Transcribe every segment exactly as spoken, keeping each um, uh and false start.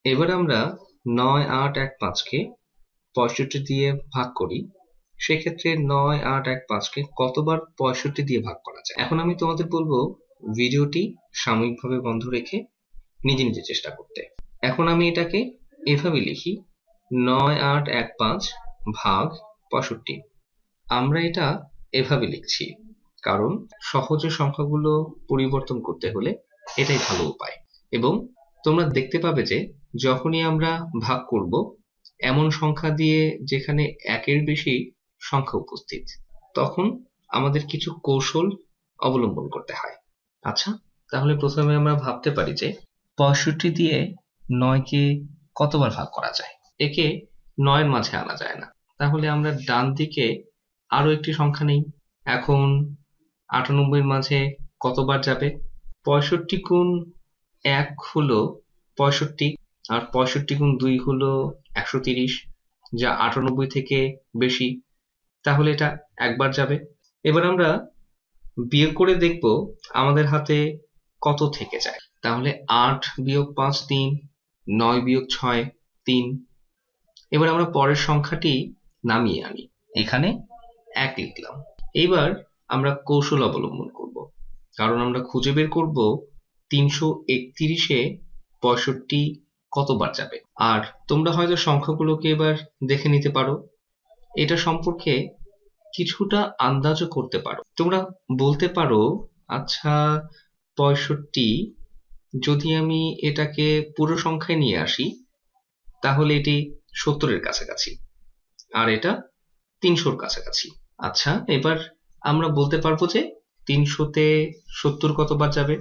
এবার আমরা নয় আট এক পাঁচকে পঁয়ষট্টি দিয়ে ভাগ করি। সেক্ষেত্রে নয় আট এক পাঁচকে কতবার পঁয়ষট্টি দিয়ে ভাগ করা যায়। এখন আমি তোমাদের বলবো ভিডিওটি সাময়িকভাবে বন্ধ রেখে নিজে নিজে চেষ্টা করতে। এখন আমি এটাকে এভাবে লিখি, নয় আট এক পাঁচ ভাগ পঁয়ষট্টি। আমরা এটা এভাবে লিখছি কারণ সহজে সংখ্যাগুলো পরিবর্তন করতে হলে এটাই ভালো উপায়। এবং তোমরা দেখতে পাবে যে যখনই আমরা ভাগ করব এমন সংখ্যা দিয়ে যেখানে একের বেশি সংখ্যা উপস্থিত, তখন আমাদের কিছু কৌশল অবলম্বন করতে হয়। আচ্ছা, তাহলে প্রথমে আমরা ভাবতে পারি যে পঁয়ষট্টি দিয়ে নয়কে কতবার ভাগ করা যায়। একে নয়ের মাঝে আনা যায় না, তাহলে আমরা ডান দিকে আরো একটি সংখ্যা নেই। এখন আটানব্বইয়ের মাঝে কতবার যাবে? পঁয়ষট্টি গুণ এক হলো পঁয়ষট্টি, আর পঁয়ষট্টি গুণ দুই হলো একশো তিরিশ, যা আটানব্বই থেকে বেশি, তাহলে এটা একবার যাবে। এবার আমরা বিয়োগ করে দেখব আমাদের হাতে কত থেকে যায়। তাহলে আট বিয়োগ পাঁচ তিন, নয় বিয়োগ ছয় তিন। এবার আমরা পরের সংখ্যাটি নামিয়ে আনি, এখানে এক লিখলাম। এইবার আমরা কৌশল অবলম্বন করব, কারণ আমরা খুঁজে বের করব তিনশো একত্রিশে পঁয়ষট্টি কতবার যাবে। আর তোমরা হয়তো সংখ্যাগুলোকে এবার দেখে নিতে পারো, এটা সম্পর্কে কিছুটা আন্দাজও করতে পারো। তোমরা বলতে পারো, আচ্ছা পঁয়ষট্টি যদি আমি এটাকে পুরো সংখ্যায় নিয়ে আসি তাহলে এটি সত্তরের কাছাকাছি, আর এটা তিনশোর কাছাকাছি। আচ্ছা, এবার আমরা বলতে পারবো যে তিনশোতে সত্তর কতবার যাবে,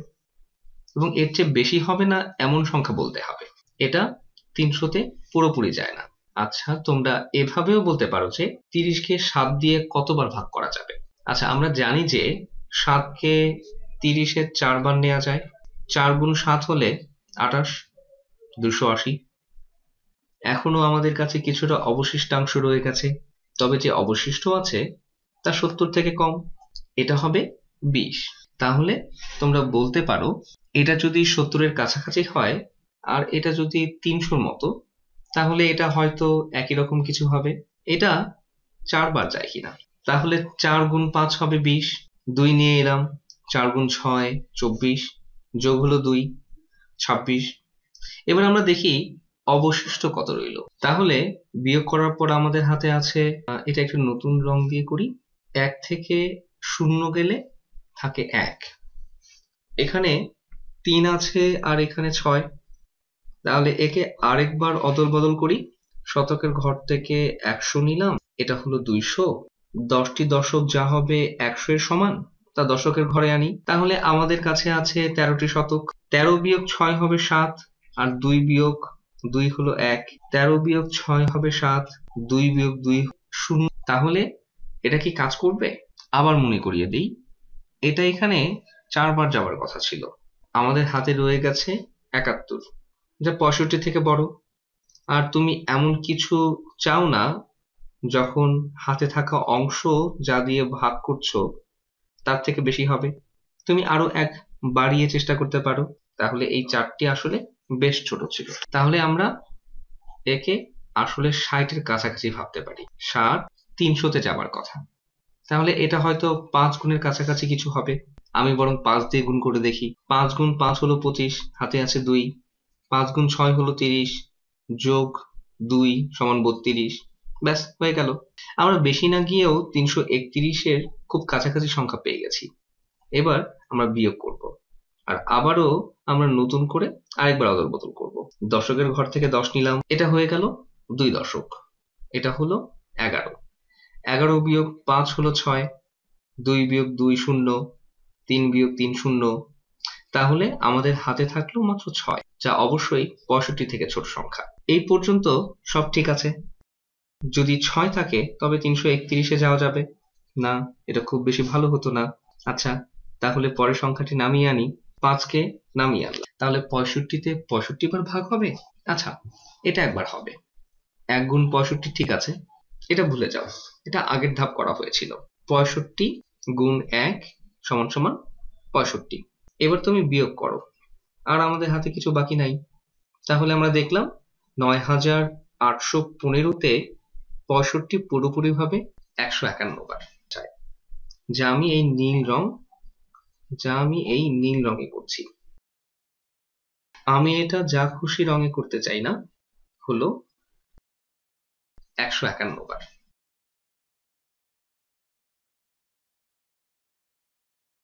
এবং এর চেয়ে বেশি হবে না এমন সংখ্যা বলতে হবে। এটা তিনশোতে পুরোপুরি যায় না। আচ্ছা, তোমরা এভাবেও বলতে পারো যে তিরিশকে সাত দিয়ে কতবার ভাগ করা যাবে। আচ্ছা, আমরা জানি যে সাতকে তিরিশের চারবার নেওয়া যায়। চার গুণ সাত হলে আঠাশ, দুশো আশি। এখনো আমাদের কাছে কিছুটা অবশিষ্টাংশ রয়ে গেছে, তবে যে অবশিষ্ট আছে তা সত্তর থেকে কম, এটা হবে বিশ। তাহলে তোমরা বলতে পারো এটা যদি সত্তরের কাছাকাছি হয় আর এটা যদি তিনশোর মতো, তাহলে এটা হয়তো একই রকম কিছু হবে। এটা চারবার যায় কিনা, তাহলে চার গুণ পাঁচ হবে বিশ, দুই নিয়ে এলাম, চার গুণ ছয় চব্বিশ, যোগ হলো দুই, ছাব্বিশ। এবার আমরা দেখি অবশিষ্ট কত রইল। তাহলে বিয়োগ করার পর আমাদের হাতে আছে, এটা একটু নতুন রং দিয়ে করি, এক থেকে শূন্য গেলে থাকে এক, এখানে তিন আছে আর এখানে ছয়, তাহলে একে আরেকবার অদল বদল করি। শতকের ঘর থেকে একশো নিলাম, এটা হলো দুইশো। দশটি দশক যা হবে একশো এর সমান, তা দশকের ঘরে আনি, তাহলে আমাদের কাছে আছে তেরোটি শতক। তেরো বিয়োগ ছয় হবে সাত, আর দুই বিয়োগ দুই হলো এক। তেরো বিয়োগ ছয় হবে সাত, দুই বিয়োগ দুই শূন্য। তাহলে এটা কি কাজ করবে? আবার মনে করিয়ে দিই, এটা এখানে চারবার যাওয়ার কথা ছিল। আমাদের হাতে রয়ে গেছে একাত্তর, যা পঁয়ষট্টি থেকে বড়। আর তুমি এমন কিছু চাও না যখন হাতে থাকা অংশ যা দিয়ে ভাগ করছো তার থেকে বেশি হবে। তুমি আরো এক বাড়িয়ে চেষ্টা করতে পারো, তাহলে এই চারটি আসলে বেশ ছোট ছিল। তাহলে আমরা একে আসলে ষাটের কাছাকাছি ভাবতে পারি। ষাট তিনশোতে যাবার কথা, তাহলে এটা হয়তো পাঁচ গুণের কাছাকাছি কিছু হবে। আমি বরং পাঁচ দিয়ে গুণ করে দেখি। পাঁচ গুণ পাঁচ হলো পঁচিশ, হাতে আছে দুই। পাঁচ গুণ ছয় হলো তিরিশ, যোগ দুই সমান বত্রিশ। ব্যাস, হয়ে গেল। আমরা বেশি না গিয়েও তিনশো একত্রিশের খুব কাছাকাছি সংখ্যা পেয়ে গেছি। এবার আমরা বিয়োগ করব, আর আবারও আমরা নতুন করে আরেকবার অদল বদল করব। দশকের ঘর থেকে দশ নিলাম, এটা হয়ে গেল দুই দশক, এটা হলো এগারো। এগারো বিয়োগ পাঁচ হলো ছয়, দুই বিয়োগ দুই শূন্য, তিন বিয়োগ তিন শূন্য। তাহলে আমাদের হাতে থাকলো মাত্র ছয়, যা অবশ্যই পঁয়ষট্টি থেকে ছোট সংখ্যা। এই পর্যন্ত সব ঠিক আছে। যদি ছয় থাকে তবে তিনশো একত্রিশে যাওয়া যাবে না, এটা খুব বেশি ভালো হতো না। আচ্ছা, তাহলে পরের সংখ্যাটি নামিয়ে আনি। পাঁচকে নামিয়ে আনলাম, তাহলে পঁয়ষট্টিতে পঁয়ষট্টি বার ভাগ হবে। আচ্ছা, এটা একবার হবে। এক গুণ পঁয়ষট্টি ঠিক আছে, এটা ভুলে যাও, এটা আগের ধাপ করা হয়েছিল। পঁয়ষট্টি গুণ এক সমান সমান পঁয়ষট্টি। এবার তুমি বিয়োগ করো, আর আমাদের হাতে কিছু বাকি নাই। তাহলে আমরা দেখলাম নয় হাজার আটশো পনেরোতে পঁয়ষট্টি পুরোপুরি ভাবে একশো একান্ন বার যায়, যা আমি এই নীল রং যা আমি এই নীল রঙে করছি। আমি এটা যা খুশি রঙে করতে চাই না, হলো একশো একান্ন বার।